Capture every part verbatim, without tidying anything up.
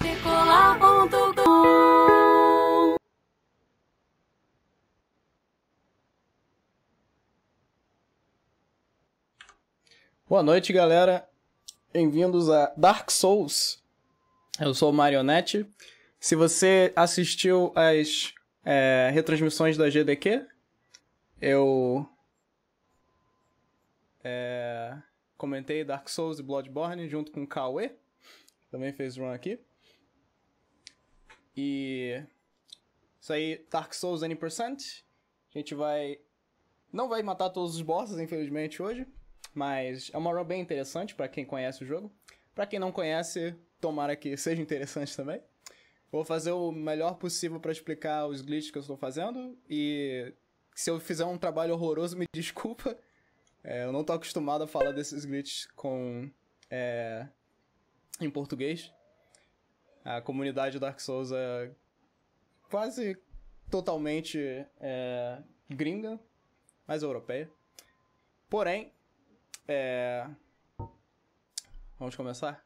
decolar ponto com. Boa noite, galera. Bem-vindos a Dark Souls. Eu sou o Marionete. Se você assistiu às é, retransmissões da G D Q, eu é, comentei Dark Souls e Bloodborne junto com o Cauê. Também fez run aqui. E isso aí, Dark Souls N percent. A gente vai... Não vai matar todos os bosses, infelizmente, hoje. Mas é uma run bem interessante pra quem conhece o jogo. Pra quem não conhece, tomara que seja interessante também. Vou fazer o melhor possível pra explicar os glitches que eu estou fazendo. E se eu fizer um trabalho horroroso, me desculpa. É, eu não tô acostumado a falar desses glitches com, é, em português. A comunidade Dark Souls é quase totalmente é, gringa, mais europeia. Porém, é... vamos começar?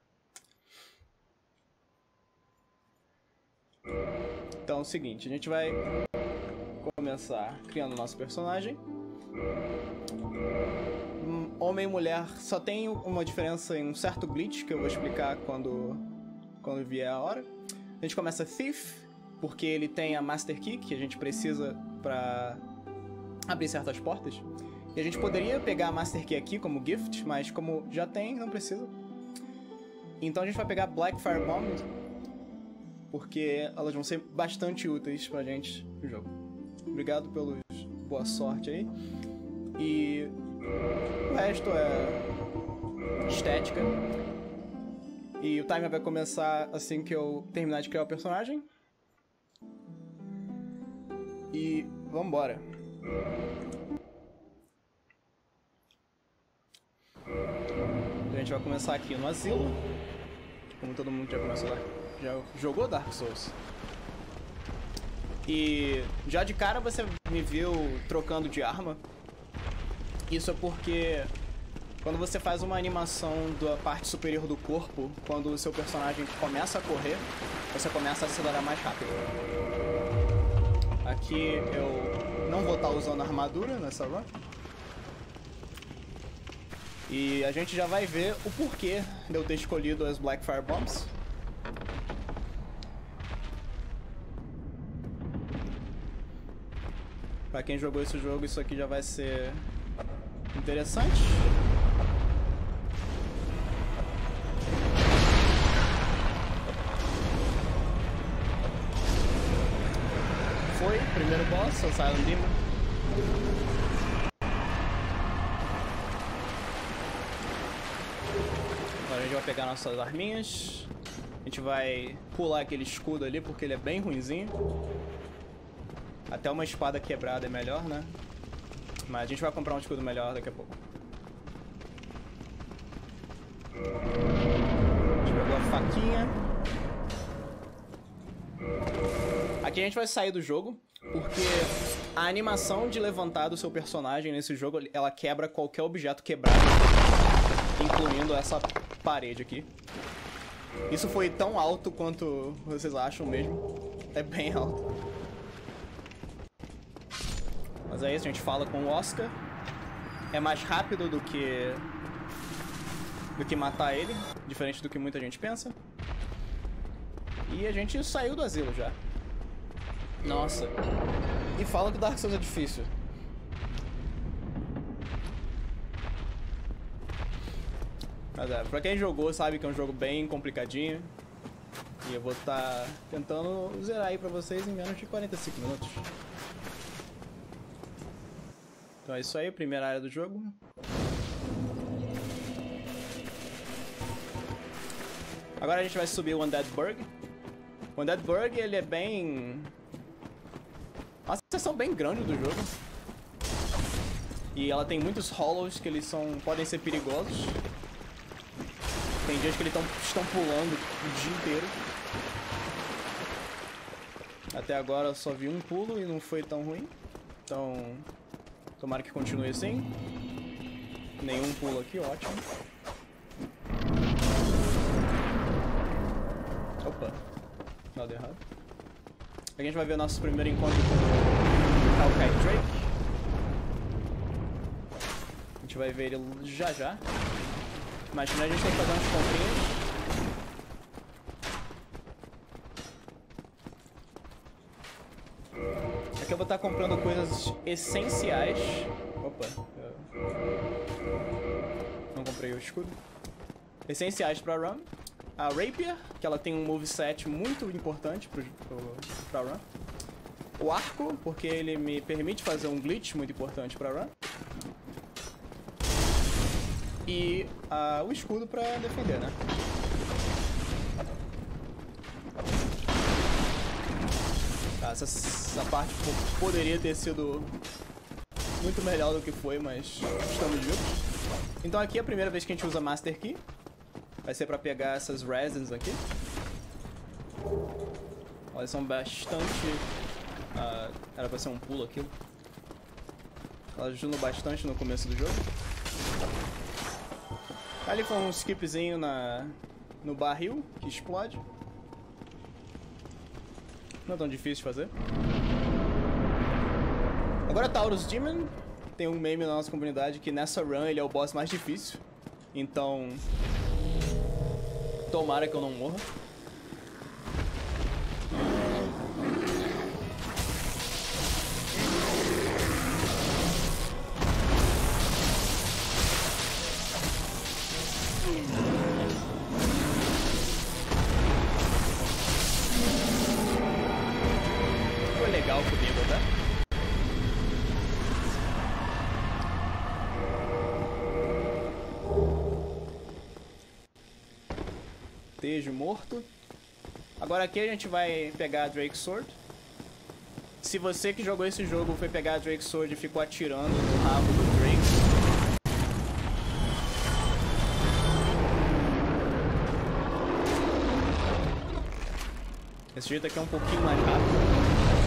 Então é o seguinte, a gente vai começar criando o nosso personagem. Homem e mulher só tem uma diferença em um certo glitch que eu vou explicar quando, quando vier a hora. A gente começa Thief, porque ele tem a Master Key que a gente precisa pra abrir certas portas. E a gente poderia pegar a Master Key aqui como gift, mas como já tem, não precisa. Então a gente vai pegar Black Fire Bomb, porque elas vão ser bastante úteis pra gente no jogo. Obrigado pelos boa sorte aí. E o resto é estética. E o timer vai começar assim que eu terminar de criar o personagem. E vambora. A gente vai começar aqui no asilo. Como todo mundo já começou lá, já jogou Dark Souls. E já de cara você me viu trocando de arma. Isso é porque quando você faz uma animação da parte superior do corpo, quando o seu personagem começa a correr, você começa a acelerar mais rápido. Aqui eu não vou estar usando armadura nessa run. E a gente já vai ver o porquê de eu ter escolhido as Black Fire Bombs. Pra quem jogou esse jogo, isso aqui já vai ser interessante. Foi, primeiro boss, o Silent Demon. Agora a gente vai pegar nossas arminhas. A gente vai pular aquele escudo ali porque ele é bem ruinzinho. Até uma espada quebrada é melhor, né? Mas a gente vai comprar um escudo melhor daqui a pouco. A gente pegou a faquinha. Aqui a gente vai sair do jogo porque a animação de levantar do seu personagem nesse jogo, ela quebra qualquer objeto quebrado, incluindo essa parede aqui. Isso foi tão alto quanto vocês acham mesmo. É bem alto. Mas é isso, a gente fala com o Oscar. É mais rápido do que do que matar ele, diferente do que muita gente pensa. E a gente saiu do asilo já. Nossa. E falam que Dark Souls é difícil. Mas é, pra quem jogou sabe que é um jogo bem complicadinho. E eu vou estar tentando zerar aí pra vocês em menos de quarenta e cinco minutos. Então é isso aí, primeira área do jogo. Agora a gente vai subir o Undead Burg. O Undead Burg, ele é bem... uma seção bem grande do jogo. E ela tem muitos hollows que eles são, podem ser perigosos. Tem dias que eles tão, estão pulando o dia inteiro. Até agora eu só vi um pulo e não foi tão ruim. Então, tomara que continue assim. Nenhum pulo aqui, ótimo. Opa. Não, deu errado. Aqui a gente vai ver o nosso primeiro encontro com o Hawkeye Drake. A gente vai ver ele já já. Mas primeiro a gente tem que fazer uns comprinhos. Aqui eu vou estar comprando coisas essenciais. Opa. Não comprei o escudo. Essenciais pra run. A Rapier, que ela tem um moveset muito importante pro, pro, pra run. O arco, porque ele me permite fazer um glitch muito importante pra run. E uh, o escudo pra defender, né? Tá, essa, essa parte poderia ter sido muito melhor do que foi, mas estamos juntos. Então aqui é a primeira vez que a gente usa Master Key. Vai ser pra pegar essas resins aqui. Elas são bastante... Uh, era pra ser um pulo aquilo. Elas ajudam bastante no começo do jogo. Ali foi um skipzinho na, no barril, que explode. Não é tão difícil de fazer. Agora Taurus Demon. Tem um meme na nossa comunidade que nessa run ele é o boss mais difícil. Então... tomara que eu não morra. Foi legal comigo, tá? Tejo morto. Agora aqui a gente vai pegar a Drake Sword. Se você que jogou esse jogo foi pegar a Drake Sword e ficou atirando no rabo do Drake, esse jeito aqui é um pouquinho mais rápido.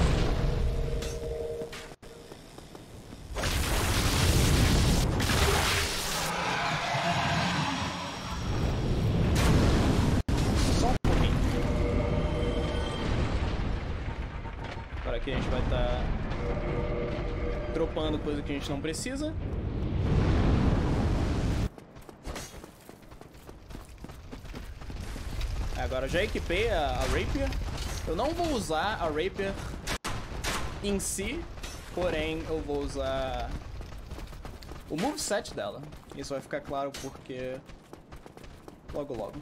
Aqui a gente vai estar dropando coisa que a gente não precisa. Agora já equipei a, a Rapier. Eu não vou usar a Rapier em si, porém eu vou usar o moveset dela. Isso vai ficar claro porque logo logo.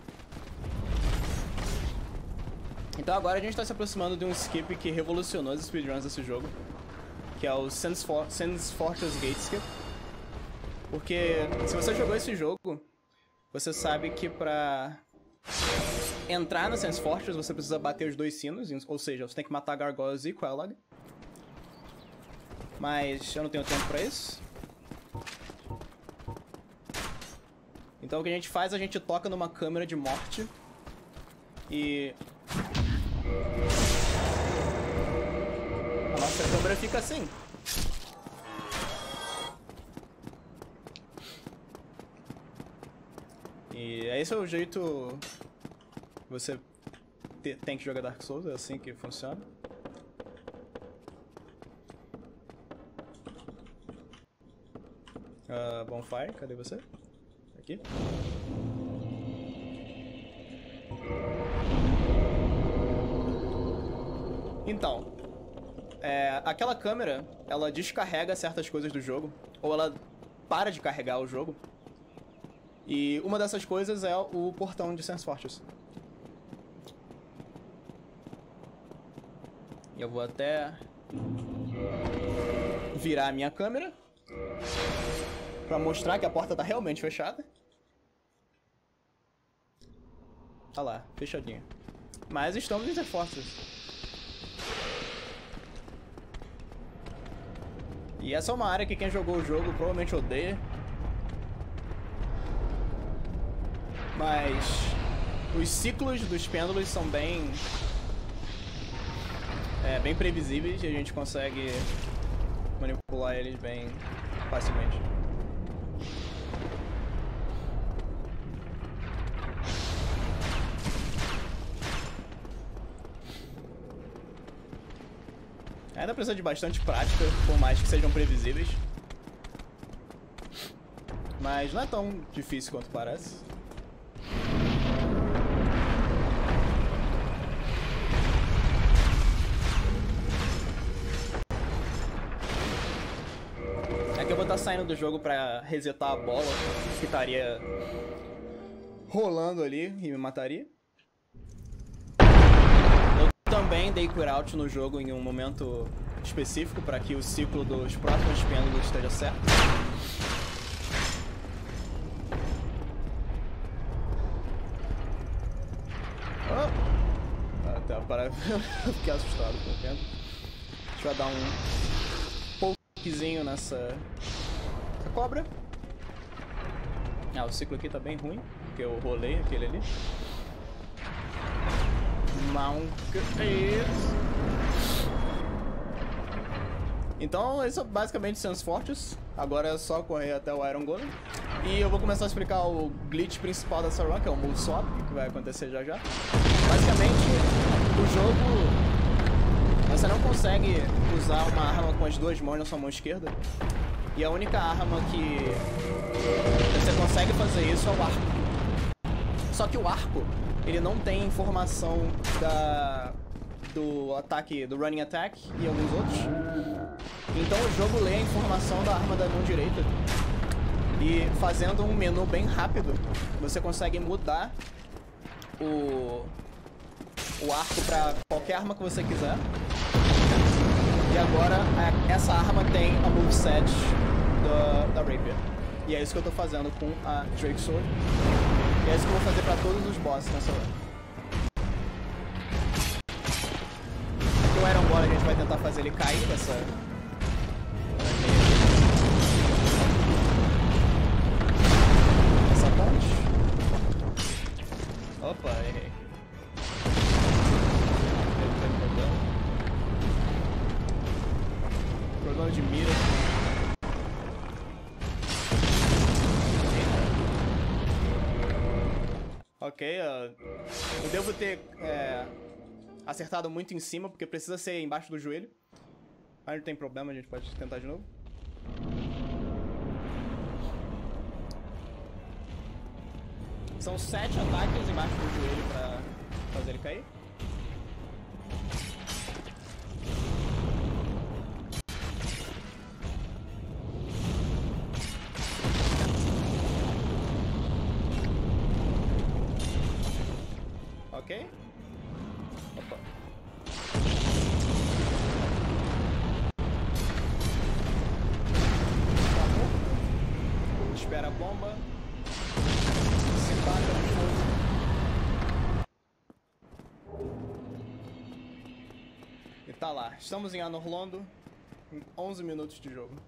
Então agora a gente está se aproximando de um skip que revolucionou as speedruns desse jogo, que é o Sands, For Sands Fortress Gate Skip. Porque se você jogou esse jogo, você sabe que pra entrar na Sands Fortress você precisa bater os dois sinos, ou seja, você tem que matar Gargoyles e Quelag. Mas eu não tenho tempo pra isso. Então o que a gente faz, a gente toca numa câmera de morte e... a nossa câmera fica assim. E esse é o jeito que você te, tem que jogar Dark Souls, é assim que funciona. Uh, Bonfire, cadê você? Aqui. Então, é, aquela câmera, ela descarrega certas coisas do jogo, ou ela para de carregar o jogo. E uma dessas coisas é o portão de Sands Fortress. E eu vou até virar a minha câmera pra mostrar que a porta tá realmente fechada. Tá lá, fechadinha. Mas estamos em Sands Fortress. E essa é uma área que quem jogou o jogo provavelmente odeia. Mas os ciclos dos pêndulos são bem... É, bem previsíveis e a gente consegue manipular eles bem facilmente. Ainda precisa de bastante prática, por mais que sejam previsíveis. Mas não é tão difícil quanto parece. É que eu vou estar saindo do jogo pra resetar a bola, que estaria rolando ali e me mataria. Eu também dei clear out no jogo em um momento específico para que o ciclo dos próximos pêndulos esteja certo. Oh. Ah, tá, para... eu fiquei assustado com o pêndulo. Deixa eu dar um pouquinho nessa... essa cobra. Ah, o ciclo aqui tá bem ruim, porque eu rolei aquele ali. Mount. Então, esse é basicamente Sans Fortress. Agora é só correr até o Iron Golem. E eu vou começar a explicar o glitch principal dessa run, que é o Move Swap, que vai acontecer já já. Basicamente, o jogo... você não consegue usar uma arma com as duas mãos na sua mão esquerda. E a única arma que você consegue fazer isso é o arco. Só que o arco, ele não tem informação da... do ataque, do running attack e alguns outros. Então o jogo lê a informação da arma da mão direita. E fazendo um menu bem rápido, você consegue mudar o, o arco para qualquer arma que você quiser. E agora essa arma tem a moveset da, da Rapier. E é isso que eu tô fazendo com a Drake Sword. E é isso que eu vou fazer para todos os bosses nessa run. O Iron Golem a gente vai tentar fazer ele cair dessa... essa ponte. Opa, errei. Problema de mira. Ok, uh, eu devo ter... É... acertado muito em cima, porque precisa ser embaixo do joelho. Mas não tem problema, a gente pode tentar de novo. São sete ataques embaixo do joelho pra fazer ele cair. Ok. Opa. Espera a bomba. Se taca de novo. E tá lá. Estamos em Anor Londo. Em onze minutos de jogo.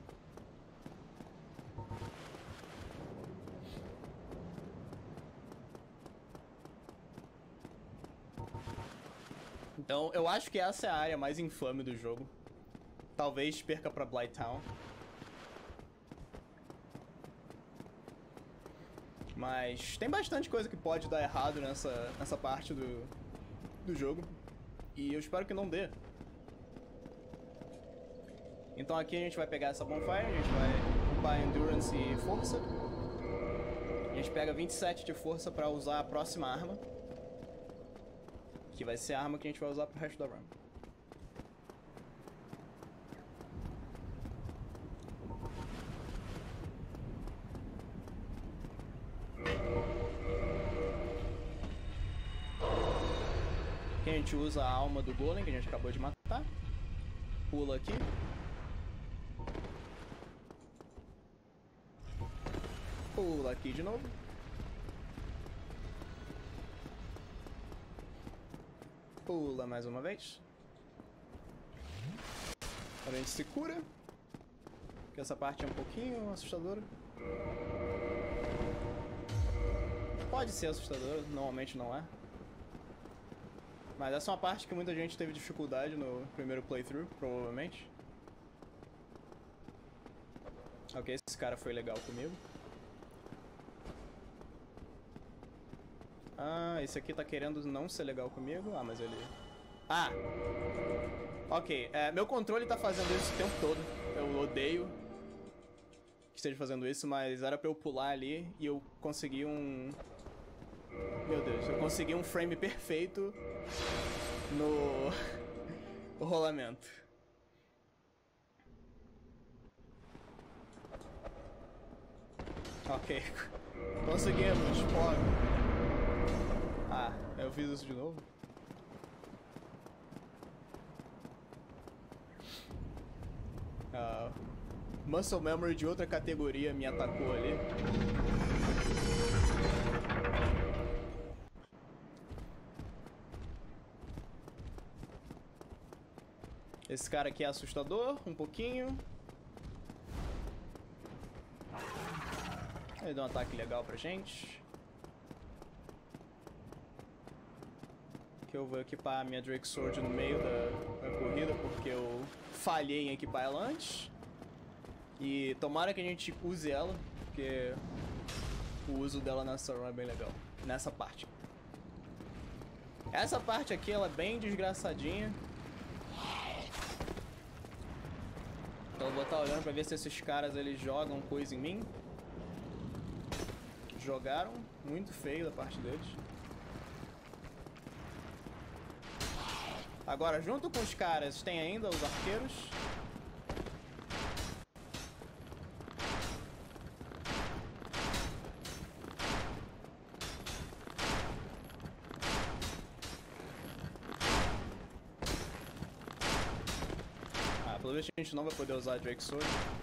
Então, eu acho que essa é a área mais infame do jogo. Talvez perca pra Blighttown. Mas tem bastante coisa que pode dar errado nessa, nessa parte do, do jogo. E eu espero que não dê. Então aqui a gente vai pegar essa bonfire, a gente vai upar Endurance e Força. A gente pega vinte e sete de força pra usar a próxima arma. Que vai ser a arma que a gente vai usar pro resto da run. Aqui a gente usa a alma do golem que a gente acabou de matar. Pula aqui. Pula aqui de novo. Pula mais uma vez. Agora a gente se cura. Porque essa parte é um pouquinho assustadora. Pode ser assustadora, normalmente não é. Mas essa é uma parte que muita gente teve dificuldade no primeiro playthrough, provavelmente. Ok, esse cara foi legal comigo. Ah, esse aqui tá querendo não ser legal comigo. Ah, mas ele Ah! Ok, é, meu controle tá fazendo isso o tempo todo. Eu odeio que esteja fazendo isso, mas era pra eu pular ali e eu consegui um... Meu Deus, eu consegui um frame perfeito no, no rolamento. Ok, conseguimos, pô. Ah, eu fiz isso de novo? Uh, Muscle Memory de outra categoria me atacou ali. Esse cara aqui é assustador, um pouquinho. Ele deu um ataque legal pra gente. Que eu vou equipar a minha Drake Sword no meio da, da corrida, porque eu falhei em equipar ela antes. E tomara que a gente use ela, porque o uso dela nessa run é bem legal. Nessa parte. Essa parte aqui, ela é bem desgraçadinha. Então eu vou estar olhando pra ver se esses caras, eles jogam coisa em mim. Jogaram. Muito feio da parte deles. Agora, junto com os caras, tem ainda os arqueiros. Ah, pelo visto a gente não vai poder usar a Drake Sword.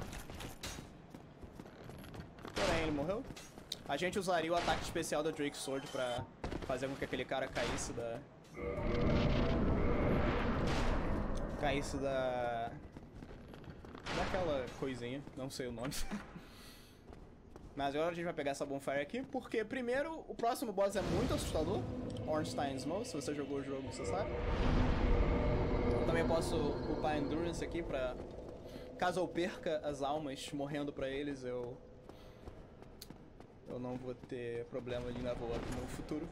Porém, ele morreu. A gente usaria o ataque especial da Drake Sword pra fazer com que aquele cara caísse da... Caísse da... daquela coisinha, não sei o nome. Mas agora a gente vai pegar essa bonfire aqui, porque primeiro, o próximo boss é muito assustador. Ornstein's Moe, se você jogou o jogo, você sabe. Eu também posso upar Endurance aqui pra... Caso eu perca as almas morrendo pra eles, eu... Eu não vou ter problema de level up no futuro.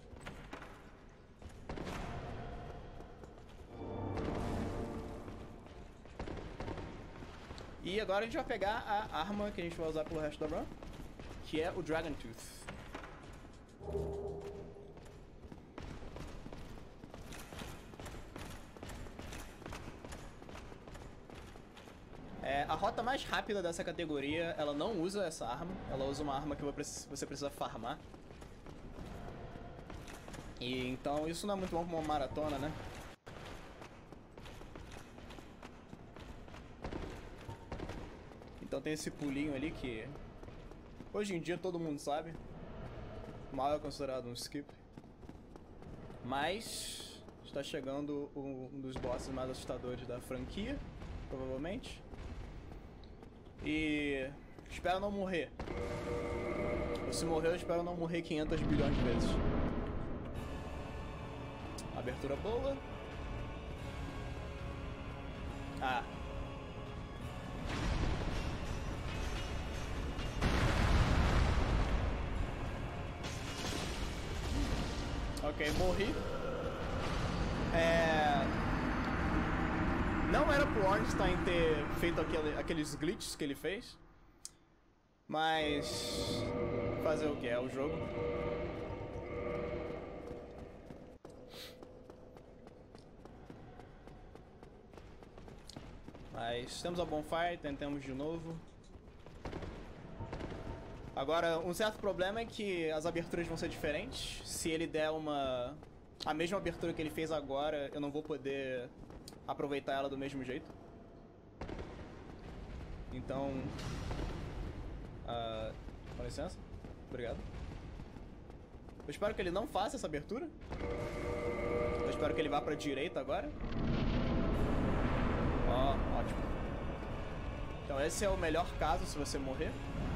E agora a gente vai pegar a arma que a gente vai usar pelo resto da run, que é o Dragon Tooth. É, a rota mais rápida dessa categoria, ela não usa essa arma, ela usa uma arma que você precisa farmar. E então isso não é muito bom pra uma maratona, né? Então tem esse pulinho ali que hoje em dia todo mundo sabe. Mal é considerado um skip. Mas está chegando um dos bosses mais assustadores da franquia, provavelmente. E espero não morrer. Ou se morrer, eu espero não morrer quinhentos bilhões de vezes. Abertura boa. Ah. Ok, morri. É... Não era pro Ornstein ter feito aquele, aqueles glitches que ele fez. Mas... fazer o que? É o jogo. Mas temos a bonfire, tentamos de novo. Agora, um certo problema é que as aberturas vão ser diferentes. Se ele der uma... a mesma abertura que ele fez agora, eu não vou poder aproveitar ela do mesmo jeito. Então... Uh, com licença. Obrigado. Eu espero que ele não faça essa abertura. Eu espero que ele vá pra direita agora. Ó, oh, ótimo. Então esse é o melhor caso se você morrer.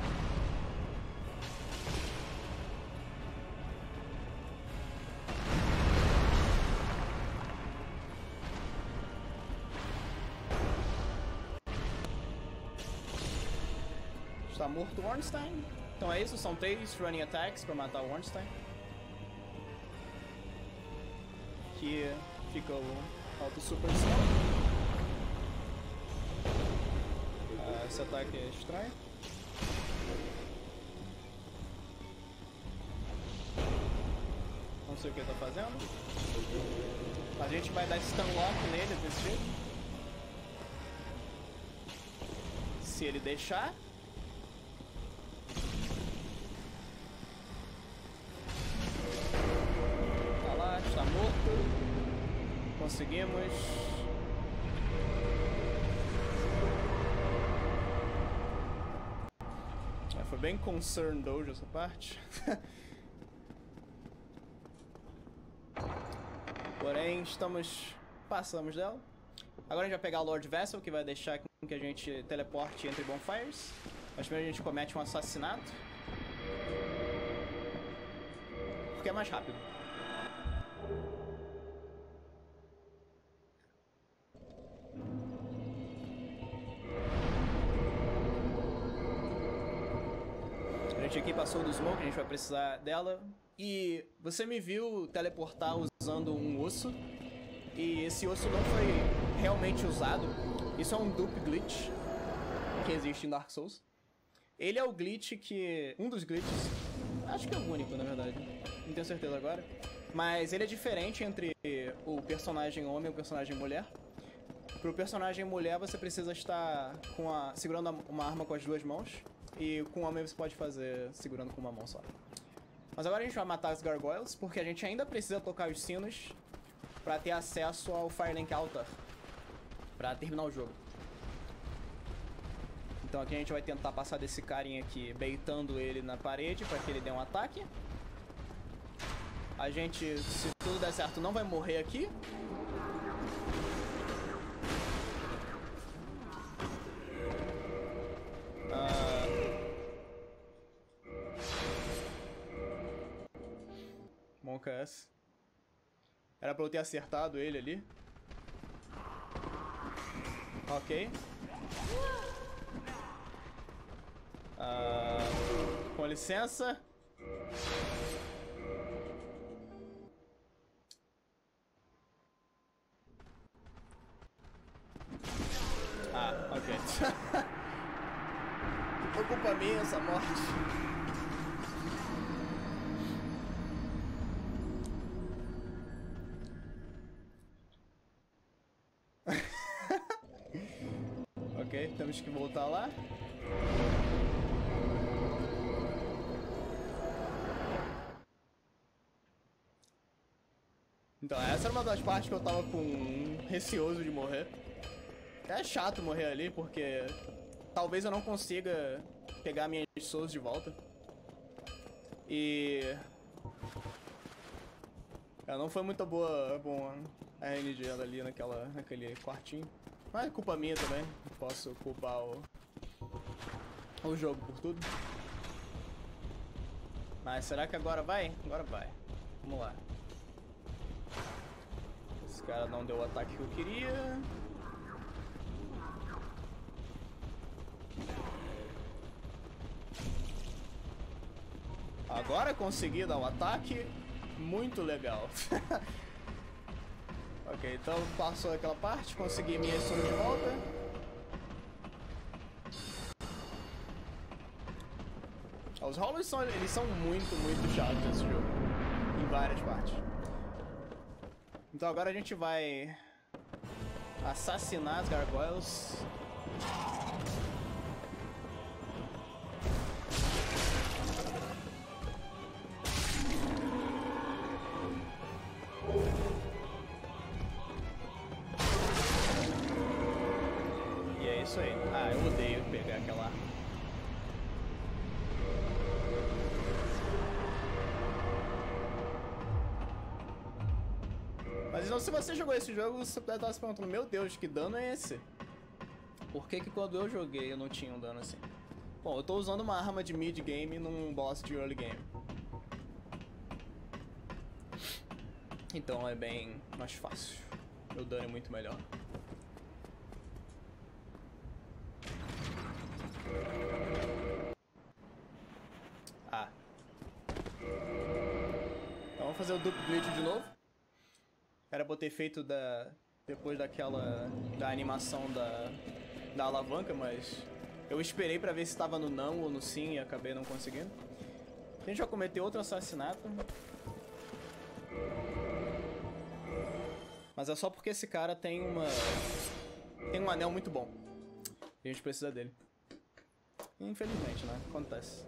Está morto o Ornstein. Então é isso, são três running attacks para matar o Ornstein. Que fica o auto super slam. Ah, esse ataque é estranho. Não sei o que ele tá fazendo. A gente vai dar stun lock nele desse jeito. Se ele deixar. Tá lá, está morto. Conseguimos. É, foi bem concerned hoje essa parte. Porém, estamos... passamos dela. Agora a gente vai pegar o Lord Vessel, que vai deixar com que a gente teleporte entre bonfires. Mas primeiro a gente comete um assassinato. Porque é mais rápido. A gente aqui passou do smoke, a gente vai precisar dela. E você me viu teleportar usando um osso. E esse osso não foi realmente usado. Isso é um dupe glitch que existe em Dark Souls. Ele é o glitch que... um dos glitches. Acho que é o único, na verdade. Não tenho certeza agora. Mas ele é diferente entre o personagem homem e o personagem mulher. Pro personagem mulher você precisa estar com a... segurando uma arma com as duas mãos. E com o homem você pode fazer segurando com uma mão só. Mas agora a gente vai matar as gargoyles, porque a gente ainda precisa tocar os sinos pra ter acesso ao Firelink Altar, pra terminar o jogo. Então aqui a gente vai tentar passar desse carinha aqui, baitando ele na parede pra que ele dê um ataque. A gente, se tudo der certo, não vai morrer aqui. Monkass. Era pra eu ter acertado ele ali. Ok. Uh, com licença. Ah, ok. Foi culpa minha essa morte. Ok, temos que voltar lá. Então, essa era uma das partes que eu tava com receoso de morrer. É chato morrer ali, porque talvez eu não consiga pegar minhas souls de volta. E... ela não foi muito boa, bom, a R N G ela ali naquela, naquele quartinho. Mas é culpa minha também, não posso culpar o, o jogo por tudo. Mas será que agora vai? Agora vai. Vamos lá. Esse cara não deu o ataque que eu queria. Agora consegui dar o ataque. Muito legal. Ok, então passou aquela parte, consegui minha stun de volta. Os Hollows são, eles são muito, muito chatos nesse jogo. Em várias partes. Então agora a gente vai assassinar as gargoyles. Isso aí. Ah, eu odeio pegar aquela arma. Mas então, se você jogou esse jogo, você deve estar se perguntando: meu Deus, que dano é esse? Por que que quando eu joguei eu não tinha um dano assim? Bom, eu tô usando uma arma de mid game num boss de early game. Então é bem mais fácil. Meu dano é muito melhor. Ah. Então vamos fazer o duplo glitch de novo. Era pra eu ter feito da, depois daquela... da animação da, da alavanca, mas... eu esperei pra ver se estava no não ou no sim e acabei não conseguindo. A gente vai cometer outro assassinato. Mas é só porque esse cara tem uma... tem um anel muito bom. E a gente precisa dele. Infelizmente, né? Acontece.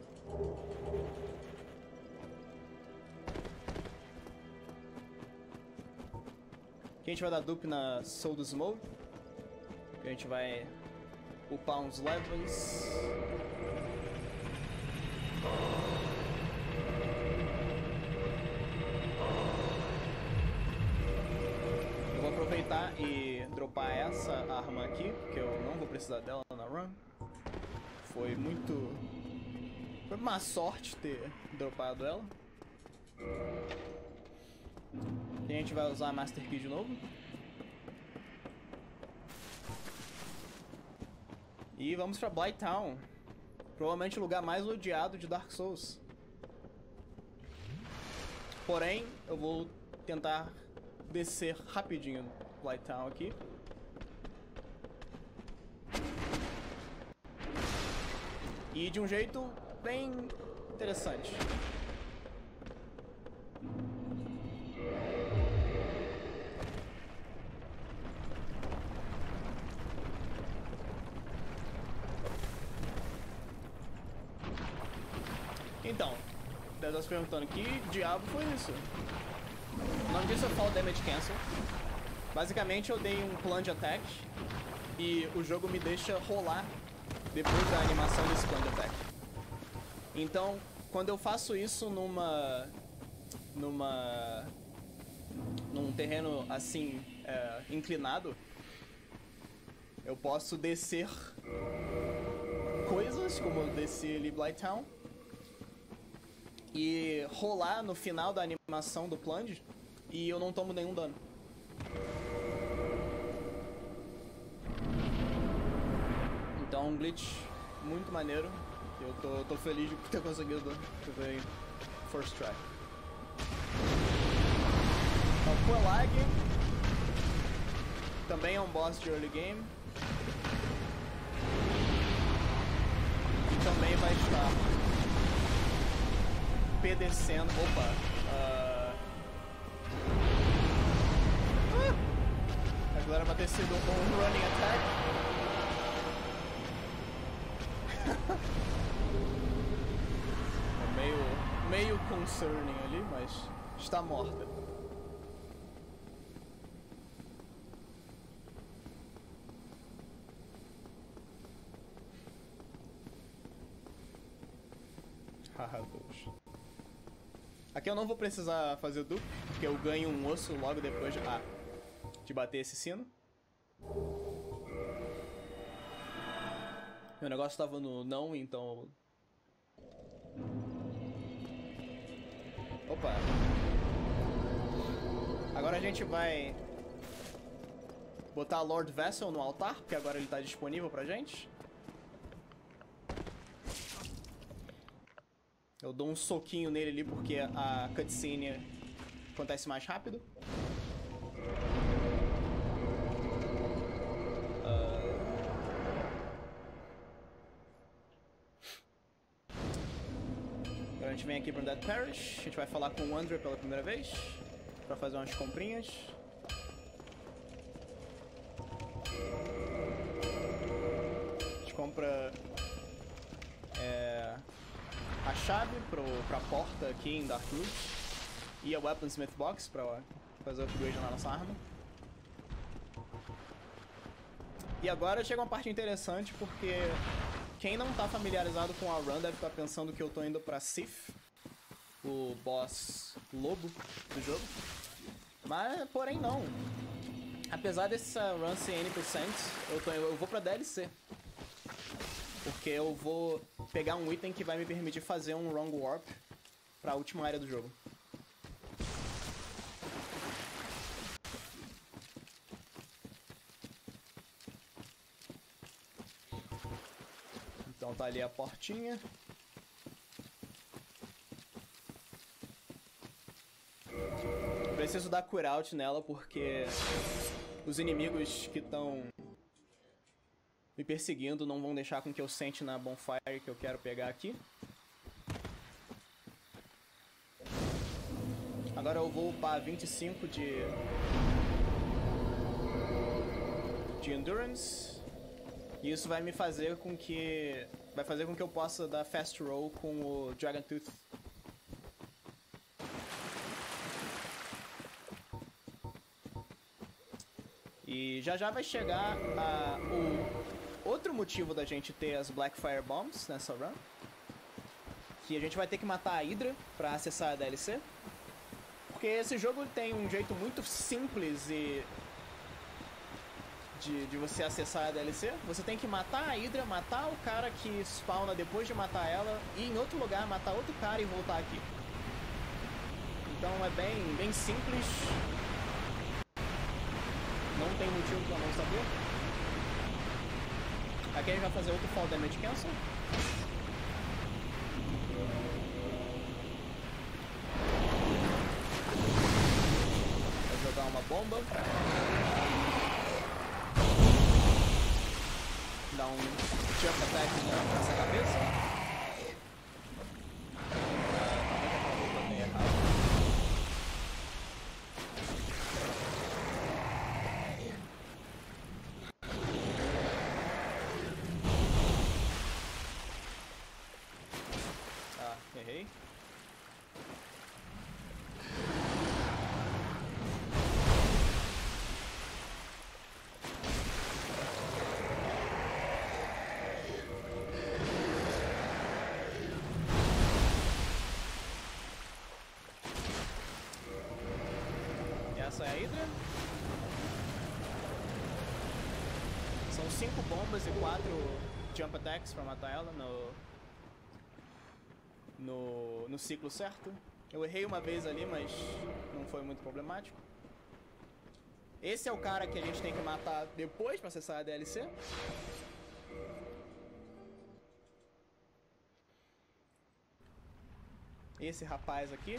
Aqui a gente vai dar dupe na Soul's Mode. A gente vai upar uns levels. Eu vou aproveitar e dropar essa arma aqui, porque eu não vou precisar dela na run. Foi muito... foi uma sorte ter dropado ela. E a gente vai usar a Master Key de novo. E vamos pra Blighttown. Provavelmente o lugar mais odiado de Dark Souls. Porém, eu vou tentar descer rapidinho Blighttown aqui. E de um jeito bem interessante. Então, deve estar se perguntando, que diabo foi isso? O nome disso é Fall Damage Cancel. Basicamente eu dei um plunge attack e o jogo me deixa rolar depois da animação desse plunge attack. Então, quando eu faço isso numa... numa... num terreno assim, é, inclinado, eu posso descer coisas, como eu desci ali Blighttown, e rolar no final da animação do plunge e eu não tomo nenhum dano. Então um glitch muito maneiro. Eu tô, tô feliz de ter conseguido fazer em first try. Então, Quelaag também é um boss de early game. E também vai estar pedecendo. Opa! Uh... Ah! Agora vai ter sido um running attack. É meio, meio concerning ali, mas está morta. Haha, Deus. Aqui eu não vou precisar fazer dupe, porque eu ganho um osso logo depois de, ah, de bater esse sino. Meu negócio estava no não, então... Opa! Agora a gente vai botar Lord Vessel no altar, porque agora ele está disponível pra gente. Eu dou um soquinho nele ali porque a cutscene acontece mais rápido. Uh... Agora a gente vem aqui para o Dead Parish. A gente vai falar com o Andrew pela primeira vez para fazer umas comprinhas. A gente compra é... a chave pro, pra porta aqui em Darkroot e a Weaponsmith Box pra fazer o upgrade na nossa arma. E agora chega uma parte interessante porque quem não tá familiarizado com a run deve estar pensando que eu tô indo pra Sif, o boss lobo do jogo. Mas, porém não. Apesar dessa run ser N por cento, eu, tô, eu vou pra D L C. Porque eu vou pegar um item que vai me permitir fazer um Wrong Warp pra última área do jogo. Então tá ali a portinha. Preciso dar cure out nela porque os inimigos que estão me perseguindo não vão deixar com que eu sente na bonfire que eu quero pegar aqui. Agora eu vou upar vinte e cinco de... de Endurance. E isso vai me fazer com que... vai fazer com que eu possa dar fast roll com o Dragon Tooth. E já já vai chegar a, o outro motivo da gente ter as Blackfire Bombs nessa run. Que a gente vai ter que matar a Hydra pra acessar a D L C. Porque esse jogo tem um jeito muito simples e de, de você acessar a D L C. Você tem que matar a Hydra, matar o cara que spawna depois de matar ela, e em outro lugar matar outro cara e voltar aqui. Então é bem, bem simples. Não tem motivo pra não saber. Aqui a gente vai fazer outro Fall Damage Cancel. Vou jogar uma bomba. Dar um jump attack nessa cabeça. Errei. Essa é a Hydra. São cinco bombas e quatro jump attacks pra matar ela no... No, no ciclo certo. Eu errei uma vez ali, mas não foi muito problemático. Esse é o cara que a gente tem que matar depois pra acessar a D L C. Esse rapaz aqui.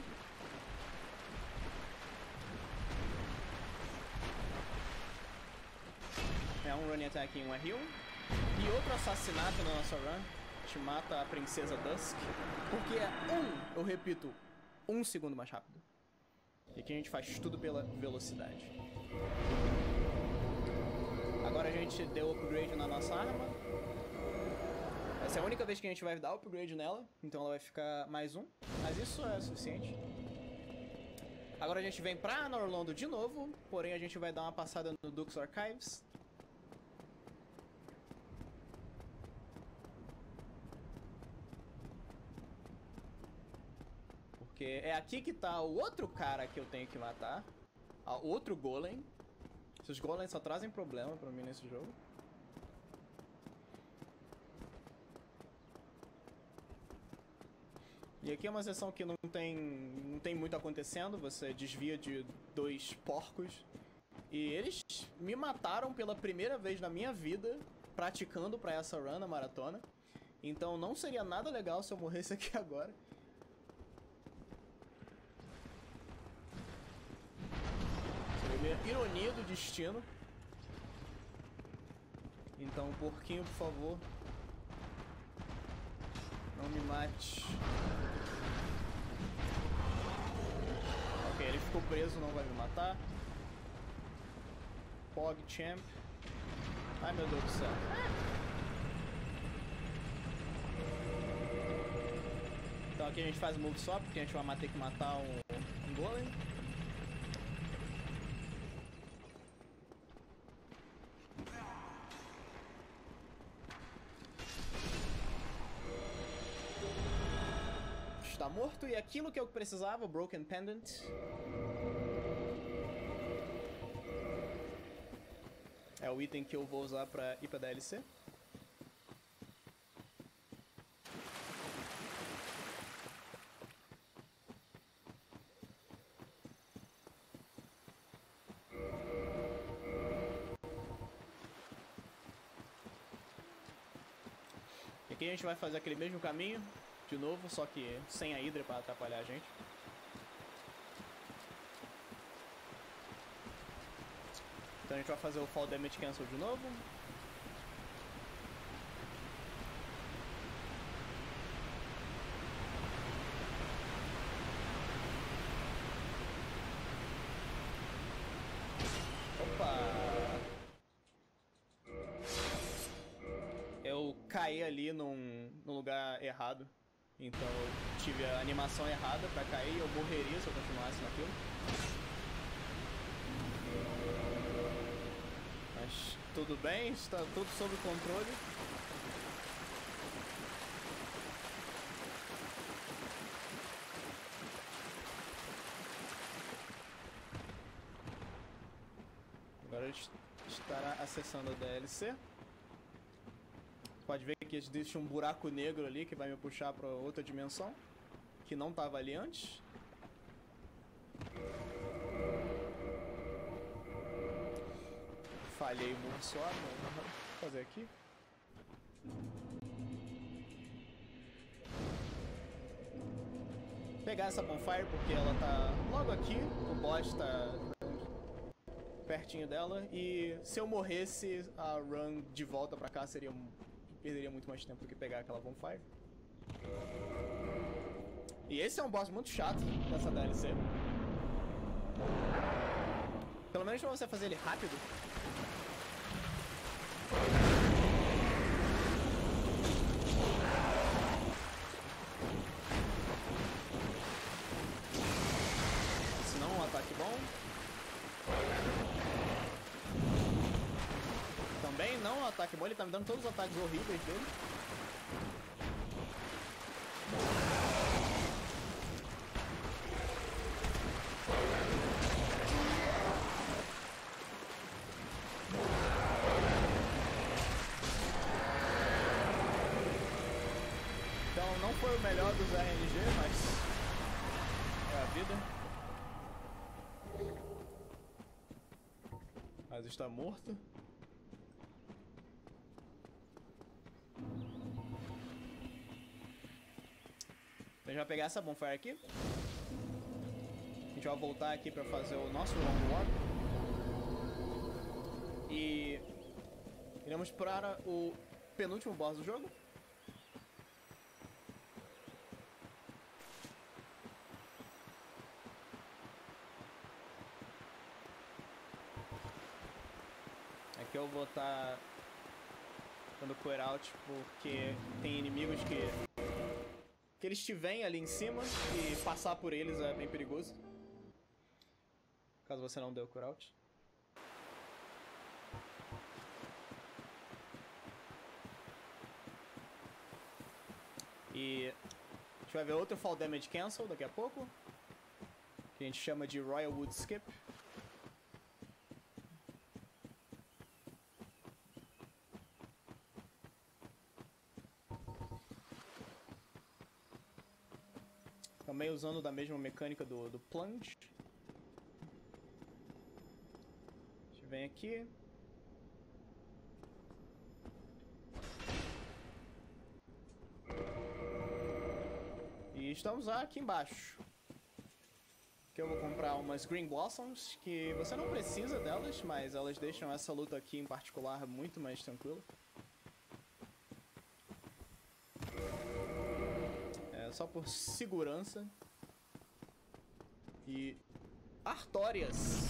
É um running attack e um R um. E outro assassinato na nossa run. Mata a Princesa Dusk, porque é um, eu repito, um segundo mais rápido. E aqui a gente faz tudo pela velocidade. Agora a gente deu upgrade na nossa arma. Essa é a única vez que a gente vai dar upgrade nela, então ela vai ficar mais um, mas isso é suficiente. Agora a gente vem pra Norlondo de novo, porém a gente vai dar uma passada no Duke's Archives. Porque é aqui que tá o outro cara que eu tenho que matar. Ah, outro golem. Esses golems só trazem problema pra mim nesse jogo. E aqui é uma seção que não tem, não tem muito acontecendo. Você desvia de dois porcos. E eles me mataram pela primeira vez na minha vida praticando pra essa run na maratona. Então não seria nada legal se eu morresse aqui agora. Ironia do destino. Então, porquinho, por favor, não me mate. Ok, ele ficou preso, não vai me matar. PogChamp. Ai, meu Deus do céu. Então aqui a gente faz o move só, porque a gente vai ter que matar um, um golem. Está morto, e aquilo que eu precisava, o Broken Pendant. É o item que eu vou usar para ir para D L C. E aqui a gente vai fazer aquele mesmo caminho. De novo, só que sem a Hydra para atrapalhar a gente. Então a gente vai fazer o Fall Damage Cancel de novo. Opa! Eu caí ali num, num lugar errado. Então eu tive a animação errada pra cair. Eu morreria se eu continuasse naquilo. Mas tudo bem, está tudo sob controle. Agora a gente estará acessando a D L C. Pode ver que existe um buraco negro ali que vai me puxar para outra dimensão, que não estava ali antes. Falhei muito só, mas vou fazer aqui. Pegar essa bonfire porque ela tá logo aqui, o boss tá pertinho dela, e se eu morresse, a run de volta pra cá seria perderia muito mais tempo do que pegar aquela bonfire. E esse é um boss muito chato dessa D L C. Pelo menos pra você fazer ele rápido. Se não, um ataque bom. Também não um ataque bom, ele tá me dando todos os ataques horríveis dele. Então não foi o melhor dos R N G, mas é a vida. Mas está morto. A gente vai pegar essa bonfire aqui. A gente vai voltar aqui para fazer o nosso long walk. E iremos para o penúltimo boss do jogo. Aqui eu vou estar dando clear out porque tem inimigos que que eles te veem ali em cima e passar por eles é bem perigoso. Caso você não deu clear out. E a gente vai ver outro Fall Damage Cancel daqui a pouco, que a gente chama de Royal Wood Skip. Também usando da mesma mecânica do, do Plunge. A gente vem aqui. E estamos aqui embaixo. Aqui eu vou comprar umas Green Blossoms, que você não precisa delas, mas elas deixam essa luta aqui em particular muito mais tranquila. Só por segurança. E Artorias.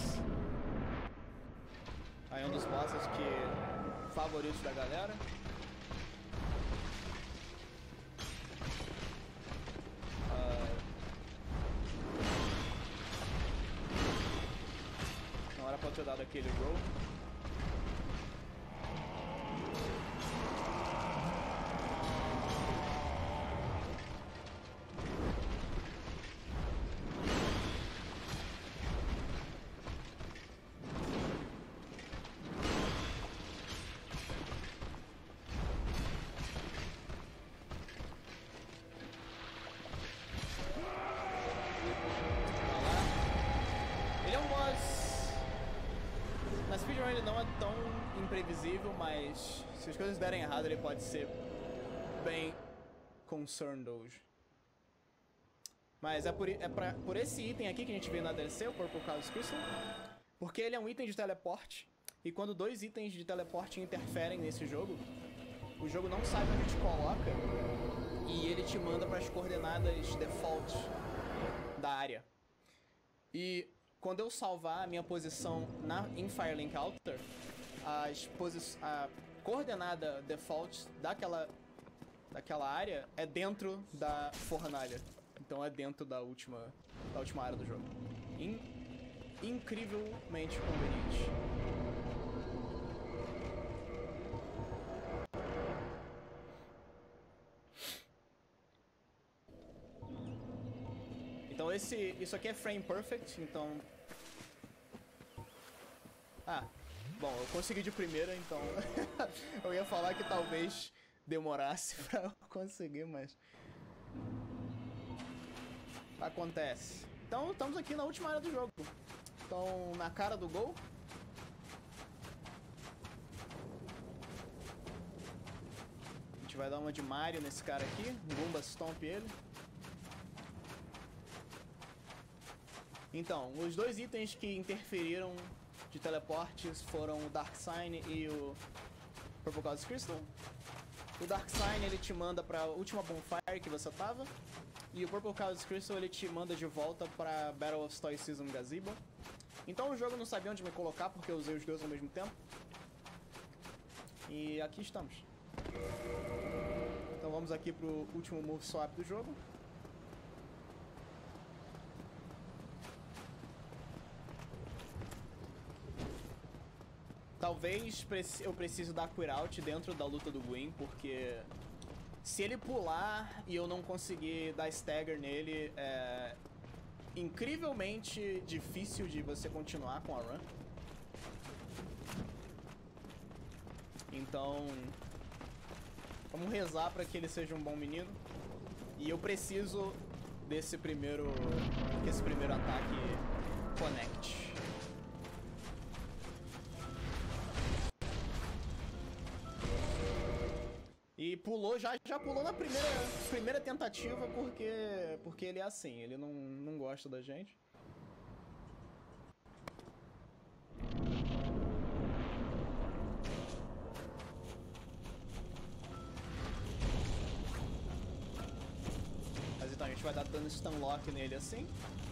Aí um dos bosses que favoritos da galera. Uh... Não era pra ter dado aquele roll. Na speedrun ele não é tão imprevisível, mas se as coisas derem errado ele pode ser bem concerned hoje. Mas é por, é pra, por esse item aqui que a gente vê na D L C, o Purple Chaos Crystal, porque ele é um item de teleporte E quando dois itens de teleporte interferem nesse jogo, o jogo não sabe onde te coloca e ele te manda para as coordenadas default da área. E quando eu salvar a minha posição na, em Firelink Altar, as posi a coordenada default daquela, daquela área é dentro da fornalha. Então é dentro da última, da última área do jogo. In, incrivelmente conveniente. Então esse, isso aqui é frame perfect, então... Ah, bom, eu consegui de primeira, então... eu ia falar que talvez demorasse pra eu conseguir, mas... Acontece. Então estamos aqui na última área do jogo. Então, na cara do gol. A gente vai dar uma de Mario nesse cara aqui. Goomba Stomp ele. Então, os dois itens que interferiram de teleportes foram o Dark Sign e o Purple Goddess Crystal. O Dark Sign ele te manda pra última bonfire que você tava. E o Purple Goddess Crystal ele te manda de volta pra Battle of Stoicism Gazebo. Então o jogo não sabia onde me colocar porque eu usei os dois ao mesmo tempo. E aqui estamos. Então vamos aqui pro último move swap do jogo. Talvez eu precise dar clear out dentro da luta do Gwyn, porque se ele pular e eu não conseguir dar stagger nele, é incrivelmente difícil de você continuar com a run. Então, vamos rezar para que ele seja um bom menino. E eu preciso desse primeiro, que esse primeiro ataque connect. E pulou, já, já pulou na primeira, primeira tentativa porque, porque ele é assim, ele não, não gosta da gente. Mas então a gente vai dar dano stunlock nele assim.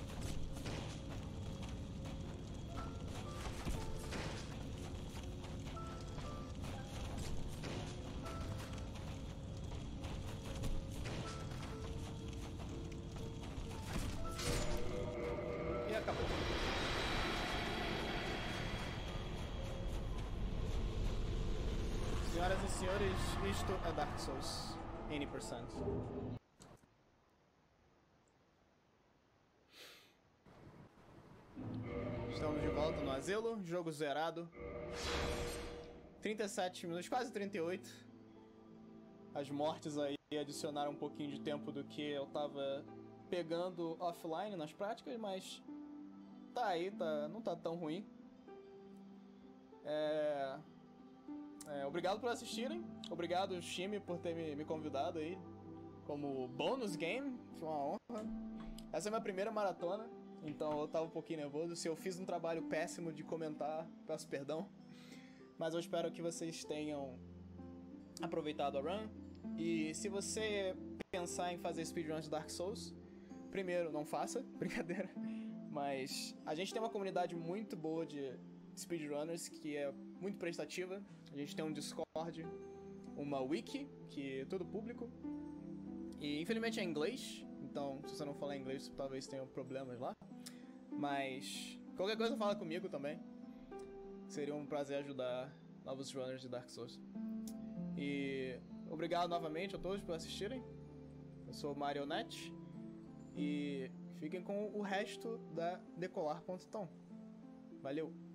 E acabou. Senhoras e senhores, isto é Dark Souls. N por cento. Estamos de volta no asilo, jogo zerado. trinta e sete minutos, quase trinta e oito. As mortes aí adicionaram um pouquinho de tempo do que eu tava pegando offline nas práticas, mas tá aí, tá, não tá tão ruim. É... É, obrigado por assistirem. Obrigado, Shime, por ter me, me convidado aí como bônus game. Foi uma honra. Essa é a minha primeira maratona, então eu tava um pouquinho nervoso. Se eu fiz um trabalho péssimo de comentar, peço perdão. Mas eu espero que vocês tenham aproveitado a run. E se você pensar em fazer speedruns de Dark Souls, primeiro, não faça, brincadeira. Mas a gente tem uma comunidade muito boa de speedrunners que é muito prestativa. A gente tem um Discord, uma wiki, que é tudo público. E infelizmente é em inglês, então se você não falar inglês talvez tenha problemas lá. Mas qualquer coisa fala comigo também. Seria um prazer ajudar novos runners de Dark Souls. E obrigado novamente a todos por assistirem. Eu sou o Marionette. E fiquem com o resto da Decolar ponto tom. Valeu!